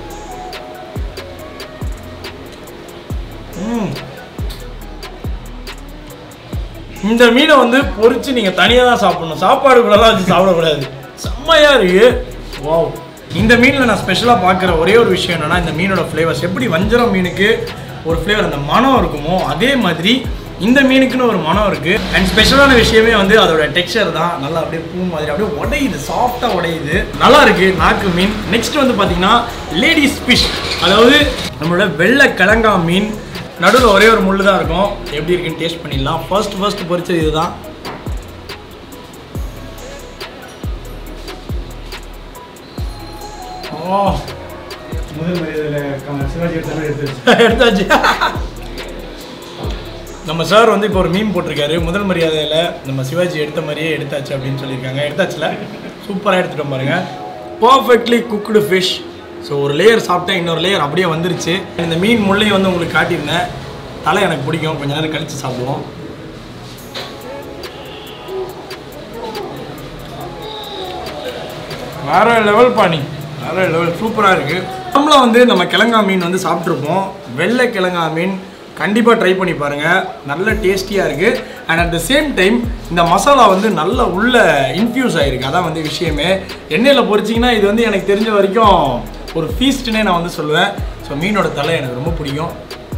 இந்த மீனை வந்து பொரிச்சு நீங்கள் தனியாக தான் சாப்பிடணும். சாப்பாடு கூடலாம் வச்சு சாப்பிடக்கூடாது. செம்மையாக இருக்குது. வாவ். இந்த மீனில் நான் ஸ்பெஷலாக பார்க்குற ஒரே ஒரு விஷயம் என்னென்னா இந்த மீனோட ஃப்ளேவர்ஸ். எப்படி வஞ்சரம் மீனுக்கு ஒரு ஃப்ளேவர் அந்த மனம் இருக்குமோ அதே மாதிரி இந்த மீனுக்குன்னு ஒரு மனம் இருக்குது. அண்ட் ஸ்பெஷலான விஷயமே வந்து அதோட டெக்ஸ்சர் தான். நல்லா அப்படியே பூ மாதிரி அப்படியே உடையுது, சாஃப்டாக உடையுது. நல்லா இருக்குது நாக்கு மீன். நெக்ஸ்ட் வந்து பார்த்தீங்கன்னா லேடிஸ் ஃபிஷ், அதாவது நம்மளோட வெள்ளை கிழங்கா மீன். நடுவில் ஒரே ஒரு முள்ளு தான் இருக்கும். எப்படி இருக்குன்னு டேஸ்ட் பண்ணிடலாம். ஃபர்ஸ்ட் பொரிச்சது இதுதான். முதல் மரியாதையில் சிவாஜி எடுத்தாச்சு. நம்ம சார் வந்து இப்போ ஒரு மீம் போட்டிருக்காரு. முதல் மரியாதையில் நம்ம சிவாஜி எடுத்த மாதிரியே எடுத்தாச்சு அப்படின்னு சொல்லியிருக்காங்க. எடுத்தாச்சுல சூப்பராக எடுத்துகிட்டு பாருங்க. Perfectly cooked fish. ஸோ ஒரு லேயர் சாப்பிட்டேன், இன்னொரு லேயர் அப்படியே வந்துருச்சு. இந்த மீன் முள்ளையும் வந்து உங்களுக்கு காட்டியிருந்தேன். தலை எனக்கு பிடிக்கும். கொஞ்ச நேரம் கழித்து சாப்பிடுவோம். வேற லெவல் பாணி, வேற லெவல், சூப்பராக இருக்குது. நம்மளாம் வந்து நம்ம கிழங்கா மீன் வந்து சாப்பிட்ருப்போம். வெள்ளை கிழங்கா மீன் கண்டிப்பாக ட்ரை பண்ணி பாருங்கள். நல்ல டேஸ்டியாக இருக்குது. And at the same time இந்த மசாலா வந்து நல்லா உள்ள இன்ஃப்யூஸ் ஆகிருக்கு. அதான் வந்து விஷயமே. எண்ணெயில் பொரிச்சிங்கன்னா இது வந்து எனக்கு தெரிஞ்ச வரைக்கும் ஒரு ஃபீஸ்ட்டுனே நான் வந்து சொல்லுவேன். ஸோ மீனோட தலை எனக்கு ரொம்ப பிடிக்கும்.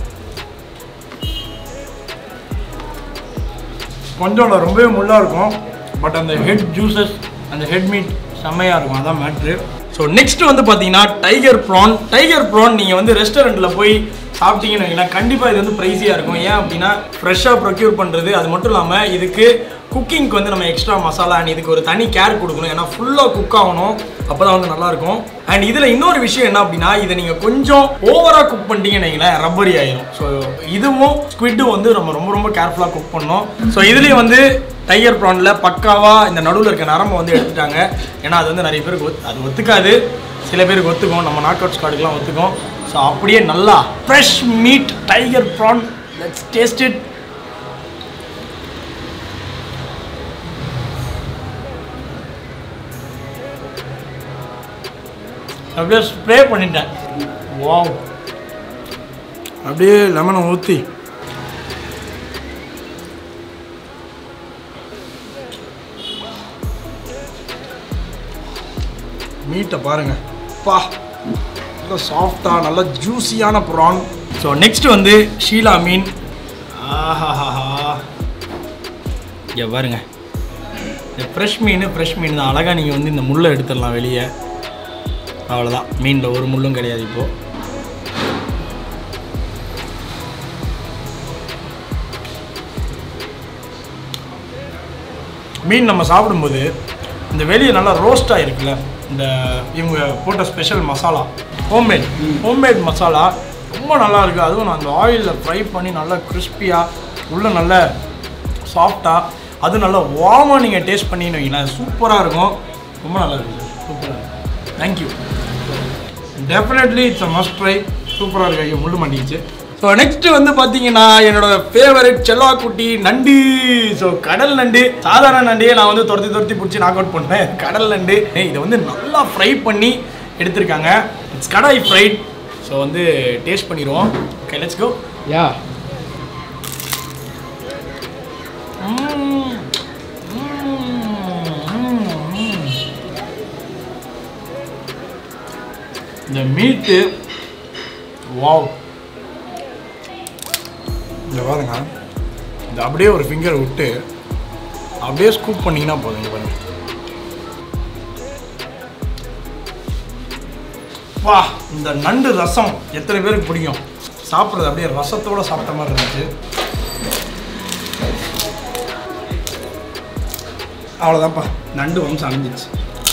கொஞ்சம் ரொம்பவே முள்ளாக இருக்கும். பட் அந்த ஹெட் ஜூஸஸ், அந்த ஹெட் மீட் செம்மையாக இருக்கும். அதான் மேட்ரு. ஸோ நெக்ஸ்ட் வந்து பார்த்தீங்கன்னா டைகர் ப்ரான். டைகர் ப்ரான் நீங்கள் வந்து ரெஸ்டாரண்ட்டில் போய் சாப்பிட்டீங்கன்னு வைங்களேன், கண்டிப்பாக இது வந்து ப்ரைஸியாக இருக்கும். ஏன் அப்படின்னா ஃப்ரெஷ்ஷாக ப்ரொக்யூர் பண்ணுறது. அது மட்டும் இல்லாமல் இதுக்கு குக்கிங்க்கு வந்து நம்ம எக்ஸ்ட்ரா மசாலா அண்ட் இதுக்கு ஒரு தனி கேர் கொடுக்கணும். ஏன்னா ஃபுல்லாக குக் ஆகணும், அப்போ தான் வந்து நல்லாயிருக்கும். அண்ட் இதில் இன்னொரு விஷயம் என்ன அப்படின்னா இதை நீங்கள் கொஞ்சம் ஓவராக குக் பண்ணிட்டீங்கன்னு வைங்களேன், ரப்பரி ஆயிரும். ஸோ இதுவும் ஸ்குவிட்டும் வந்து நம்ம ரொம்ப கேர்ஃபுல்லாக குக் பண்ணோம். ஸோ இதுலேயும் வந்து டைகர் ப்ரானில் பக்காவாக இந்த நடுவில் இருக்க நரம்பை வந்து எடுத்துட்டாங்க. ஏன்னா அது வந்து நிறைய பேருக்கு அது ஒத்துக்காது, சில பேருக்கு ஒத்துக்கும். நம்ம நாக் அவுட் ஸ்குவாடுக்குலாம் ஒத்துக்கும். ஸோ அப்படியே நல்லா fresh meat tiger prawn. Let's taste it. அப்படியே ஸ்ப்ரே பண்ணிட்டேன். வாவ், அப்படியே லெமனை ஊற்றி மீட்டை பாருங்க, பா நல்லா சாஃப்டாக நல்ல ஜூஸியான ப்ரான். ஸோ நெக்ஸ்ட் வந்து ஷீலா மீன். ஆஹாஹா, இங்கே பாருங்க, இந்த ஃப்ரெஷ் மீன் தான். அழகாக நீங்கள் வந்து இந்த முள்ளை எடுத்துடலாம் வெளியே, அவ்வளோதான். மீனில் ஒரு முள்ளும் கிடையாது. இப்போது மீன் நம்ம சாப்பிடும்போது இந்த வெளியே நல்லா ரோஸ்டாக இருக்குல்ல, இந்த இவங்க போட்ட ஸ்பெஷல் மசாலா, ஹோம்மேட் மசாலா ரொம்ப நல்லா இருக்குது. அதுவும் நான் அந்த ஆயிலில் ஃப்ரை பண்ணி நல்லா கிறிஸ்பியாக உள்ள நல்ல சாஃப்டாக, அது நல்லா வார்மாக நீங்கள் டேஸ்ட் பண்ணின்னு வைங்களேன், சூப்பராக இருக்கும். ரொம்ப நல்லா இருக்குது சார், சூப்பராக இருக்குது. Thank you. Definitely it's a must try. சூப்பராக இருக்குது. ஐயோ முள்ளு மாட்டிக்கிச்சு. ஸோ நெக்ஸ்ட்டு வந்து பார்த்தீங்கன்னா என்னோட ஃபேவரட் செல்லாக்குட்டி நண்டு. ஸோ கடல் நண்டு, சாதாரண நண்டையே நான் வந்து துரத்தி பிடிச்சி நாக் அவுட் பண்ணுவேன். கடல் நண்டு இதை வந்து நல்லா ஃப்ரை பண்ணி எடுத்திருக்காங்க. It's kadai fried. ஸோ வந்து டேஸ்ட் பண்ணிடுவோம். Okay, let's go. யா, இந்த மீட்டு வாவ், இந்த பாருங்க, இந்த அப்படியே ஒரு ஃபிங்கர் விட்டு அப்படியே ஸ்கூப் பண்ணிங்கன்னா போதும். இங்கே பாருங்க, வா, இந்த நண்டு ரசம் எத்தனை பேருக்கு பிடிக்கும்? சாப்பிட்றது அப்படியே ரசத்தோடு சாப்பிட்ட மாதிரி இருந்துச்சு. அவ்வளோதான்ப்பா, நண்டு வம்சம் அணிஞ்சிச்சு.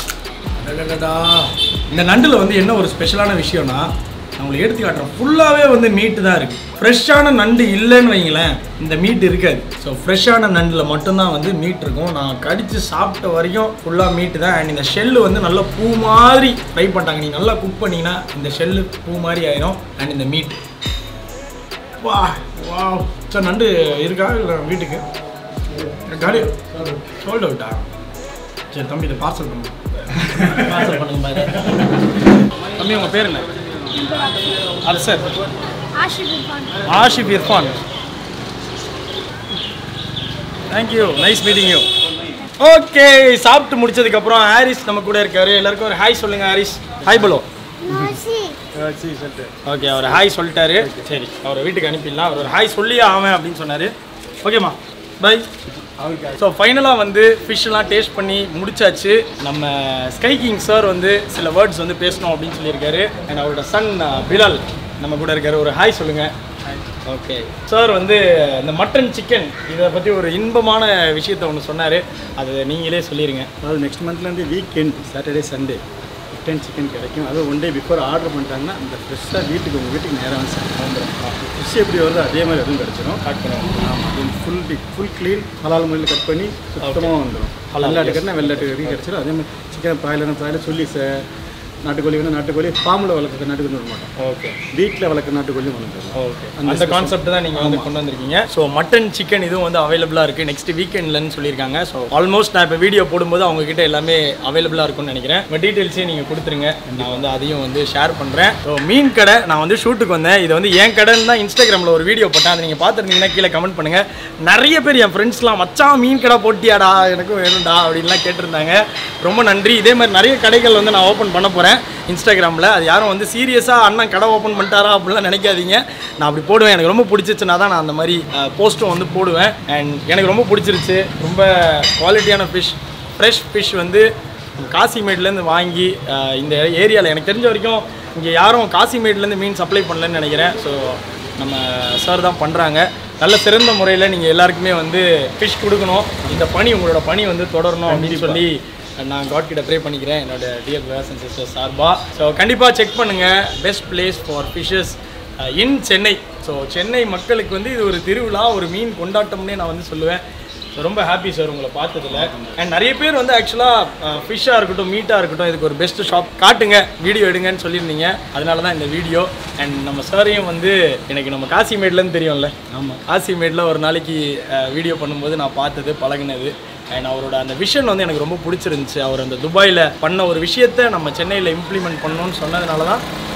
இந்த நண்டில் வந்து என்ன ஒரு ஸ்பெஷலான விஷயம்னா, நான் உங்களுக்கு எடுத்து காட்டுறேன், ஃபுல்லாகவே வந்து மீட்டு தான் இருக்குது. ஃப்ரெஷ்ஷான நண்டு இல்லைன்னு வைங்களேன், இந்த மீட் இருக்காது. ஸோ ஃப்ரெஷ்ஷான நண்டில் மட்டும்தான் வந்து மீட் இருக்கும். நான் கடித்து சாப்பிட்ட வரைக்கும் ஃபுல்லாக மீட்டு தான். அண்ட் இந்த ஷெல்லு வந்து நல்லா பூ மாதிரி ஃப்ரை பண்ணிட்டாங்க. நீங்கள் நல்லா குக் பண்ணிங்கன்னா இந்த ஷெல்லு பூ மாதிரி ஆயிரும். அண்ட் இந்த மீட் வா வா. சார் நண்டு இருக்கா இல்லை வீட்டுக்கு? காலி சோல்ட் அவுட்டா? சரி தம்பி, இதை பார்சல் பண்ணுங்க. பார்சல் பண்ணுங்க பாரு. தம்பி உங்கள் பேர் என்ன? அது sir Ashif Irfan. Thank you, nice meeting you. Okay, சாப்பிட்டு முடிச்சதுக்கப்புறம் ஹாரிஸ் நம்ம கூட இருக்காரு. எல்லாருக்கும் ஒரு ஹாய் சொல்லுங்க. ஹாரிஸ் ஹாய் போலோ. ஓகே, அவர் ஹாய் சொல்லிட்டாரு. சரி, அவரை வீட்டுக்கு அனுப்பிடலாம். அவர் ஒரு ஹாய் சொல்லி ஆவேன் அப்படின்னு சொன்னார். ஓகேம்மா, பை. ஸோ ஃபைனலாக வந்து ஃபிஷ்ஷெல்லாம் டேஸ்ட் பண்ணி முடிச்சாச்சு. நம்ம ஸ்கை கிங் சார் வந்து சில வேர்ட்ஸ் வந்து பேசணும் அப்படின்னு சொல்லியிருக்காரு. அண்ட் அவரோட சன் பிலால் நம்ம கூட இருக்காரு. ஒரு ஹாய் சொல்லுங்கள். ஓகே சார், வந்து இந்த மட்டன் சிக்கன் இதை பற்றி ஒரு இன்பமான விஷயத்தை ஒன்று சொன்னார். அதை நீங்களே சொல்லிடுங்க. அதாவது நெக்ஸ்ட் மந்த்லேருந்து weekend Saturday Sunday mutton chicken கிடைக்கும். அதுவும் ஒன் டே பிஃபோர் ஆர்டர் பண்ணிட்டாங்கன்னா அந்த ஃப்ரெஷ்ஷாக வீட்டுக்கு உங்கள் வீட்டுக்கு நேராக வந்து வந்துடும். ஃபிஷ் எப்படி வருதோ அதே மாதிரி அதுவும் கிடச்சிடும். கட் பண்ணுவோம். ஆமாம், ஃபுல் க்ளீன் ஹலால் முறையில் கட் பண்ணி சுத்தமாக வந்துடும். வெள்ளாட்டுக்கறினா வெள்ளாட்டுக்கறி கிடச்சிடும். அதே மாதிரி சிக்கன் ப்ராய்லர் சொல்லி நாட்டுக்கோழி வேணும், நாட்டுக்கோழி ஃபார்மில் வளர்க்குற நாட்டுக்கோழி வர மாட்டோம். ஓகே, வீட்டில் வளர்க்குற நாட்டுக்கோழி வளர்க்குறோம். ஓகே, அந்த கான்செப்ட் தான் நீங்கள் வந்து கொண்டு வந்திருக்கீங்க. ஸோ மட்டன் சிக்கன் இதுவும் வந்து அவைலபிளாக இருக்குது நெக்ஸ்ட் வீக்கெண்ட்லன்னு சொல்லியிருக்காங்க. ஸோ ஆல்மோஸ்ட் நான் இப்போ வீடியோ போடும்போது அவங்ககிட்ட எல்லாமே அவைலபிளாக இருக்கும்னு நினைக்கிறேன். உங்கள் டீட்டெயில்ஸையும் நீங்கள் கொடுத்துருங்க, நான் வந்து அதையும் வந்து ஷேர் பண்ணுறேன். ஸோ மீன் கடை நான் வந்து ஷூட்டுக்கு வந்தேன். இது வந்து என் கடைன்னு தான் இன்ஸ்டாகிராமில் ஒரு வீடியோ போட்டேன். அதை நீங்கள் பார்த்துருந்தீங்கன்னா கீழே கமெண்ட் பண்ணுங்கள். நிறைய பேர் என் ஃப்ரெண்ட்ஸ்லாம் மச்சான் மீன் கடை போட்டியாடா, எனக்கும் வேணும்டா அப்படின்லாம் கேட்டிருந்தாங்க. ரொம்ப நன்றி. இதே மாதிரி நிறைய கடைகள் வந்து நான் ஓப்பன் பண்ண போகிறேன் இன்ஸ்டாகிராமில். அது யாரும் வந்து சீரியஸாக அண்ணன் கடை ஓப்பன் பண்ணிட்டாரா அப்படிலாம் நினைக்காதீங்க. நான் அப்படி போடுவேன். எனக்கு ரொம்ப பிடிச்சிச்சுன்னா தான் நான் அந்த மாதிரி போஸ்ட்டும் வந்து போடுவேன். அண்ட் எனக்கு ரொம்ப பிடிச்சிருச்சு. ரொம்ப குவாலிட்டியான ஃப்ரெஷ் ஃபிஷ் வந்து காசிமேட்லேருந்து வாங்கி இந்த ஏரியாவில் எனக்கு தெரிஞ்ச வரைக்கும் இங்கே யாரும் காசிமேட்லேருந்து மீன் சப்ளை பண்ணலன்னு நினைக்கிறேன். ஸோ நம்ம சார் தான் பண்ணுறாங்க. நல்ல சிறந்த முறையில் நீங்கள் எல்லாருக்குமே வந்து ஃபிஷ் கொடுக்கணும். இந்த பணி உங்களோட பணி வந்து தொடரணும் அப்படின்னு சொல்லி நான் காட் கிட்ட ப்ரே பண்ணிக்கிறேன் என்னோட டியர் பிரதர்ஸ் அண்ட் சிஸ்டர்ஸ் சார்பாக. ஸோ கண்டிப்பாக செக் பண்ணுங்கள். Best place for fishes in Chennai. So Chennai மக்களுக்கு வந்து இது ஒரு திருவிழா, ஒரு மீன் கொண்டாட்டம்னே நான் வந்து சொல்லுவேன். ஸோ ரொம்ப ஹாப்பி சார் உங்களை பார்த்ததில்ல. அண்ட் நிறைய பேர் வந்து ஆக்சுவலாக ஃபிஷ்ஷாக இருக்கட்டும் மீட்டாக இருக்கட்டும் இதுக்கு ஒரு பெஸ்ட்டு ஷாப் காட்டுங்க, வீடியோ எடுங்கன்னு சொல்லியிருந்தீங்க. அதனால தான் இந்த வீடியோ. அண்ட் நம்ம சாரையும் வந்து எனக்கு நம்ம காசிமேட்லேருந்து தெரியும்ல. ஆமாம், காசிமேட்டில் ஒரு நாளைக்கு வீடியோ பண்ணும்போது நான் பார்த்தது பழகினது. அண்ட் அவரோட அந்த விஷன் வந்து எனக்கு ரொம்ப பிடிச்சிருந்துச்சு. அவர் அந்த துபாயில் பண்ண ஒரு விஷயத்தை நம்ம சென்னையில் இம்ப்ளிமெண்ட் பண்ணணும்னு சொன்னதுனால தான்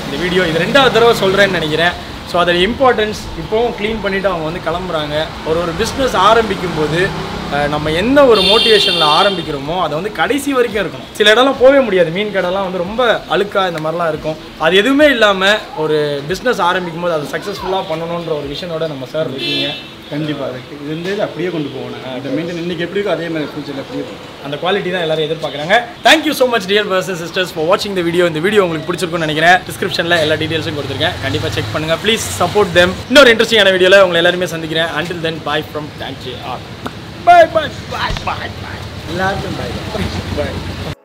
இந்த வீடியோ. இது 2வது தடவை சொல்கிறேன்னு நினைக்கிறேன். ஸோ அதோட இம்பார்ட்டன்ஸ் இப்போவும் க்ளீன் பண்ணிவிட்டு அவங்க வந்து கிளம்புறாங்க. ஒரு பிஸ்னஸ் ஆரம்பிக்கும் போது நம்ம எந்த ஒரு மோட்டிவேஷனில் ஆரம்பிக்கிறோமோ அதை வந்து கடைசி வரைக்கும் இருக்கணும். சில இடம்லாம் போகவே முடியாது. மீன் கடைலாம் வந்து ரொம்ப அழுக்காக இந்த மாதிரிலாம் இருக்கும். அது எதுவுமே இல்லாமல் ஒரு பிஸ்னஸ் ஆரம்பிக்கும் போது அதை சக்ஸஸ்ஃபுல்லாக பண்ணணுன்ற ஒரு விஷனோட நம்ம சார் இருக்கீங்க. கண்டிப்பாக அதுக்கு இது அப்படியே கொண்டு போகணும். அந்த மெயின்டைன் இன்னைக்கு எப்படி இருக்கோ அதே மாதிரி ஃபியூச்சரில் அப்படியே அந்த குவாலிட்டி தான் எல்லாரும் எதிர்பார்க்குறாங்க. Thank you so much dear brothers and sisters for வாட்சிங் த வீடியோ. இந்த வீடியோ உங்களுக்கு பிடிச்சிருக்கும்னு நினைக்கிறேன். டிஸ்கிரிப்ஷனில் எல்லா டீட்டெயில்ஸும் கொடுத்துருக்கேன். கண்டிப்பாக செக் பண்ணுங்கள். Please support them. இன்னொரு இன்ட்ரெஸ்டிங்கான வீடியோவில் உங்களை எல்லாருமே சந்திக்கிறேன். Until then bye from Tanjore. Bye bye bye bye bye எல்லாருக்கும் பாய் பாய்.